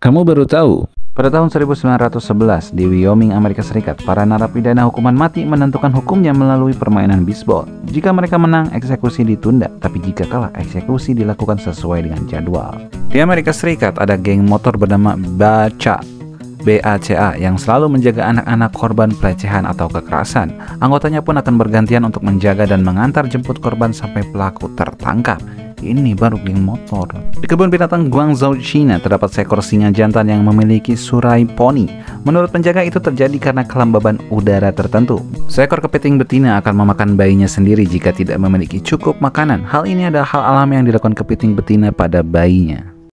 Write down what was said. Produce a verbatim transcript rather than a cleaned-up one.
Kamu baru tahu? Pada tahun seribu sembilan ratus sebelas di Wyoming, Amerika Serikat, para narapidana hukuman mati menentukan hukumnya melalui permainan bisbol. Jika mereka menang, eksekusi ditunda, tapi jika kalah, eksekusi dilakukan sesuai dengan jadwal. Di Amerika Serikat ada geng motor bernama Baca B A C A yang selalu menjaga anak-anak korban pelecehan atau kekerasan. Anggotanya pun akan bergantian untuk menjaga dan mengantar jemput korban sampai pelaku tertangkap. Ini baru geng motor. Di kebun binatang Guangzhou, China, terdapat seekor singa jantan yang memiliki surai poni. Menurut penjaga, itu terjadi karena kelembaban udara tertentu. Seekor kepiting betina akan memakan bayinya sendiri jika tidak memiliki cukup makanan. Hal ini adalah hal alami yang dilakukan kepiting betina pada bayinya.